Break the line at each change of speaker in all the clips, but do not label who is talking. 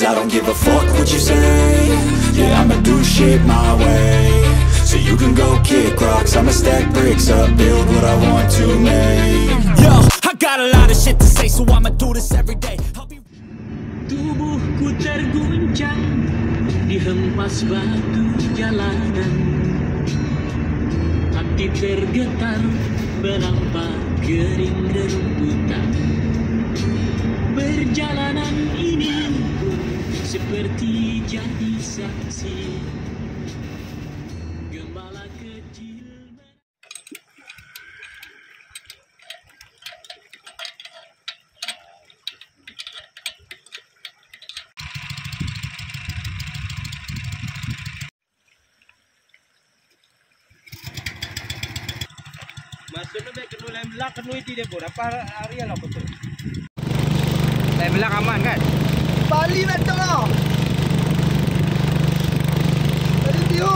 'cause I don't give a fuck what you say. Yeah, I'ma do shit my way. So you can go kick rocks, I'ma stack bricks up, build what I want to make. Yo, I got a lot of shit to say, so I'ma do this every day.
Tubuhku terguncang dihempas batu jalanan, hati tergetar menampak kering rerumputan. Perjalanan ini seperti jadi saksi gembala kecil. Masuk na ke mulai melak ke nuiti dia pun apa area lah betul. Mulai melak aman kan? Bali betul lah. Bali tiu.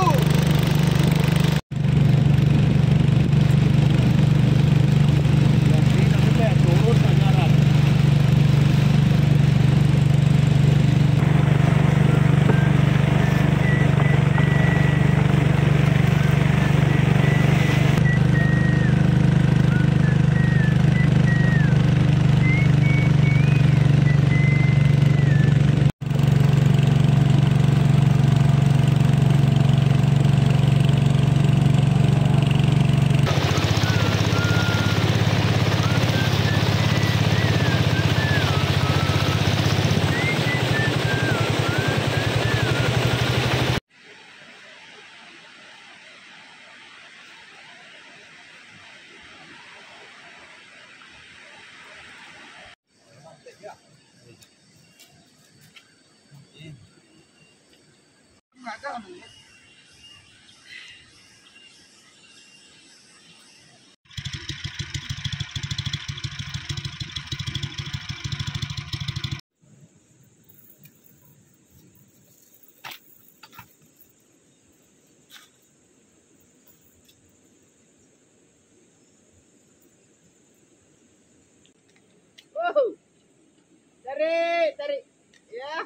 Tarik. Ya.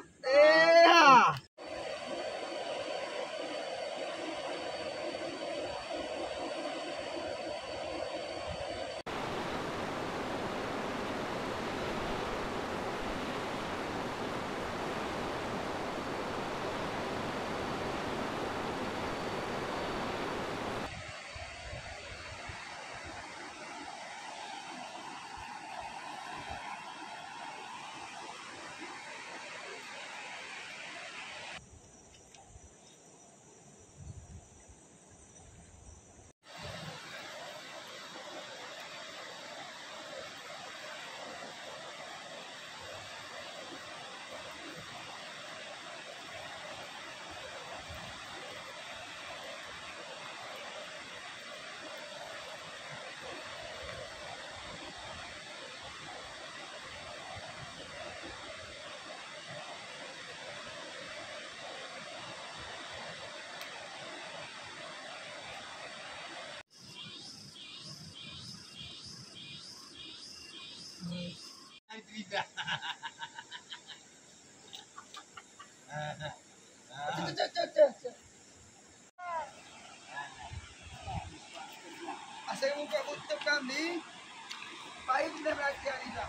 Asal muka kutub kami, pahit dan rakyat kita.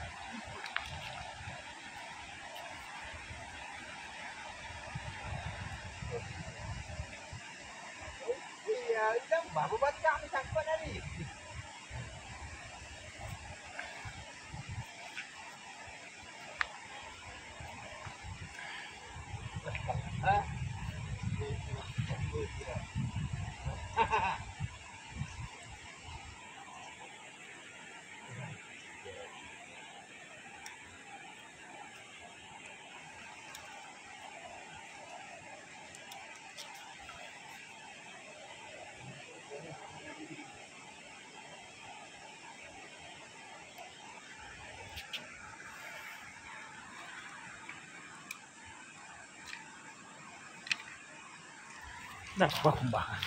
Iya, kita baru buat kami sampai tadi. Nah, perkembangan.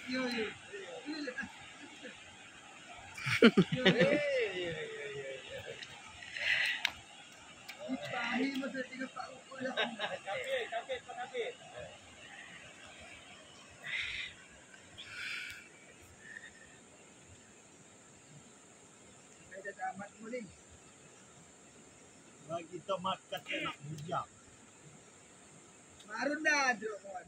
Bagi tomat kat enak bujang.
Marun dah, Jom.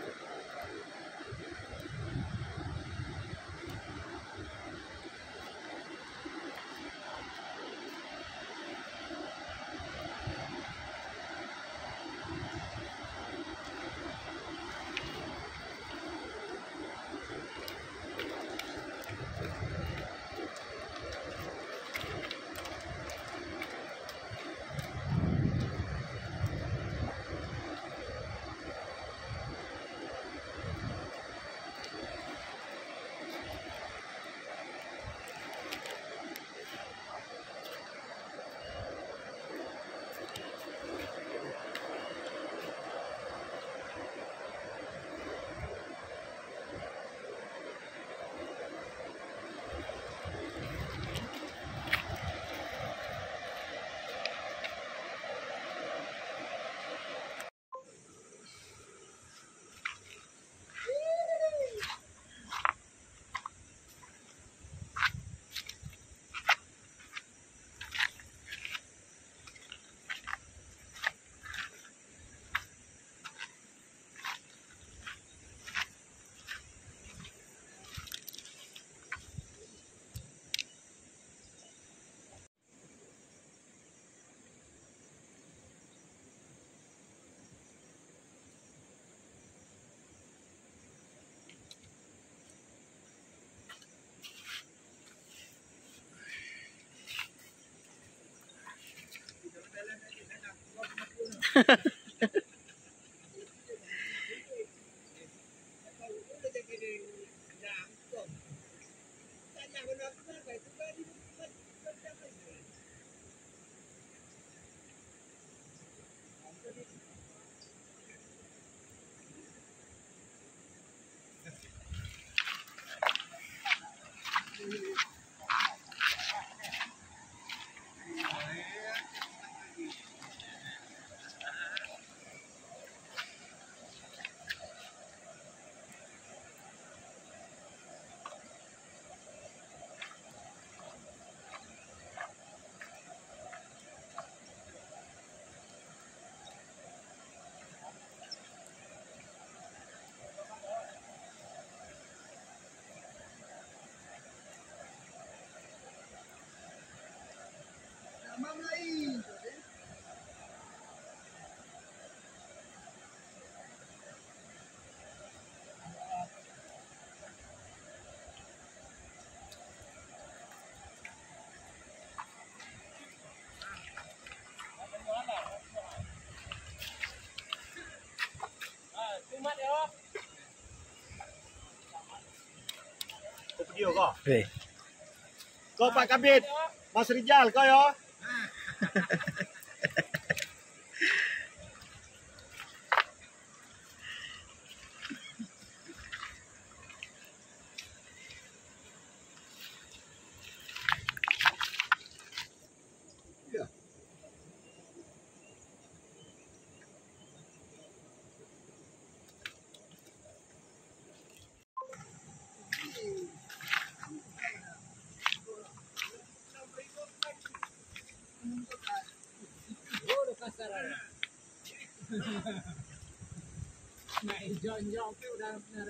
Video kau.
Weh.
Kau Pak Kabit. Mas Rijal kau ya.
Nah, hijau-hijau tu udah benar.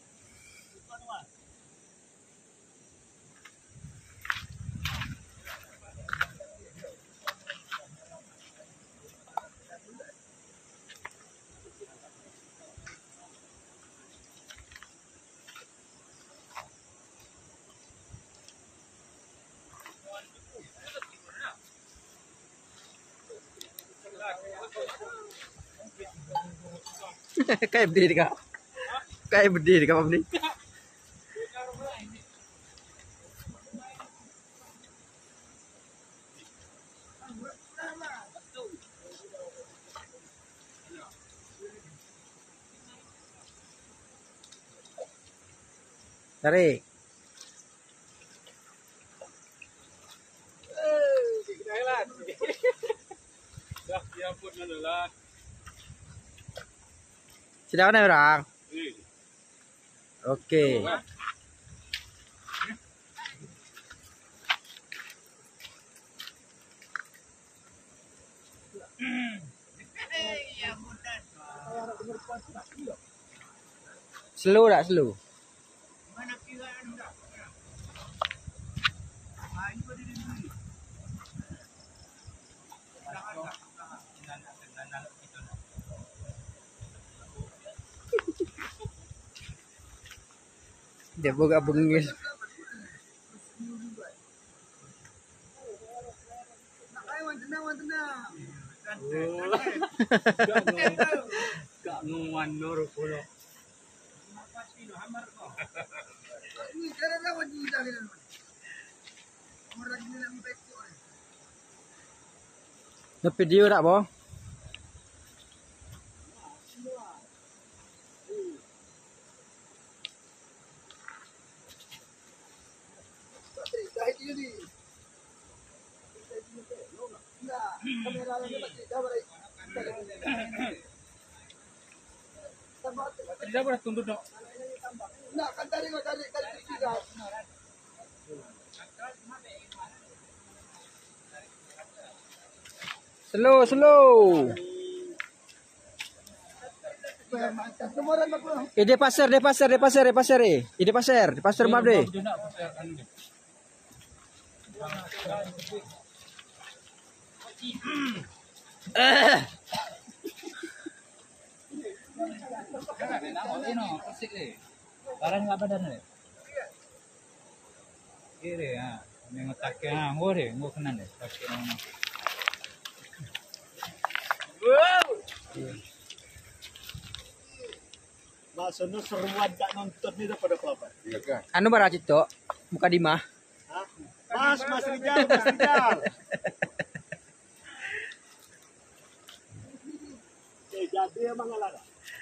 Kayak berdiri kak. Kayak berdiri kak Bang. Tarik.
Dah, dia pun lah.
Sudah mana orang? Okey. Slow tak slow? Dia buka bengis.
Kak nguan nur pula.
Ada video tak, Bo?
Tidak boleh tunduk dok.
Slow, slow. Dia pasar. Di pasar rumah dia.
Barang apa dah ni? Kiri ah, memang tak kena ngore, ngok kena ni. Maksudnya seruan tak nonton ni daripada kelapa.
Anu bara cito, muka di mah.
Mas Rijal. Jadi emang ngalah.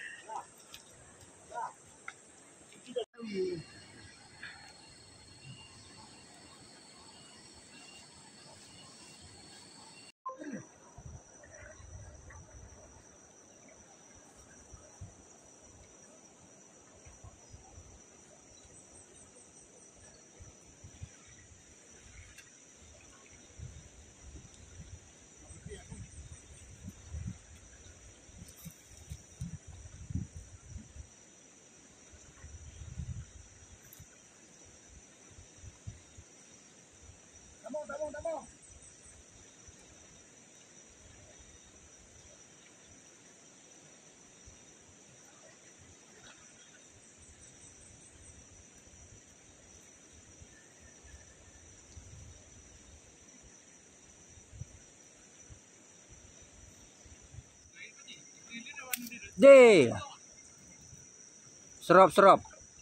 Tamo.
Deh. Serop.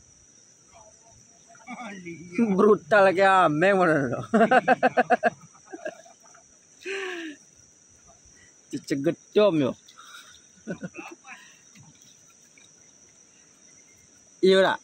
Brutal lagi ameng mana tu. Ceget jom yo. Iya tak?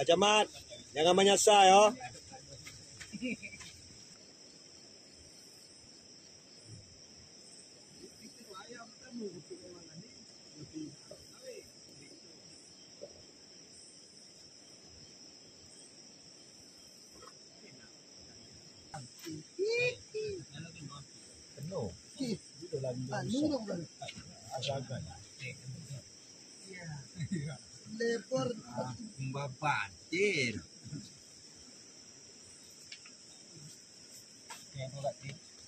Pak Camat, jangan menyesal ya.
Lepor babatir.